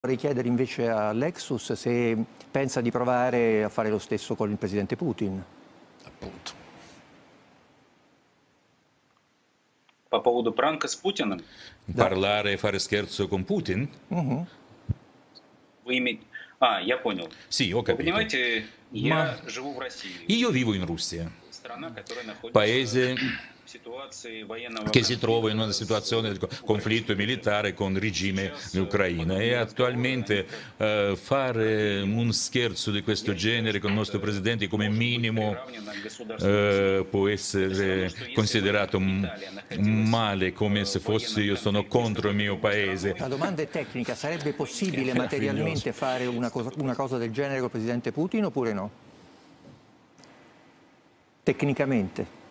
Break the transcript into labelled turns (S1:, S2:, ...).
S1: Vorrei chiedere invece a Lexus se pensa di provare a fare lo stesso con il presidente Putin.
S2: Appunto.
S3: По поводу пранка с Путиным,
S2: Parlare e fare scherzo con Putin?
S3: вы имеете... я понял.
S2: Sì, ho
S3: Вы
S2: capito.
S3: понимаете,
S2: Ma
S3: я живу в России,
S2: io vivo in Russia,
S3: страна, которая находится
S2: paese
S3: в ситуации военного
S2: che si trova in una
S3: конфликта
S2: situazione di conflitto militare con il regime in Ucraina e attualmente fare un scherzo di questo genere con il nostro presidente come minimo può essere considerato un male, come se fossi io sono contro il mio paese.
S1: La domanda è tecnica, sarebbe possibile materialmente fare una cosa del genere con il presidente Putin oppure no? Tecnicamente.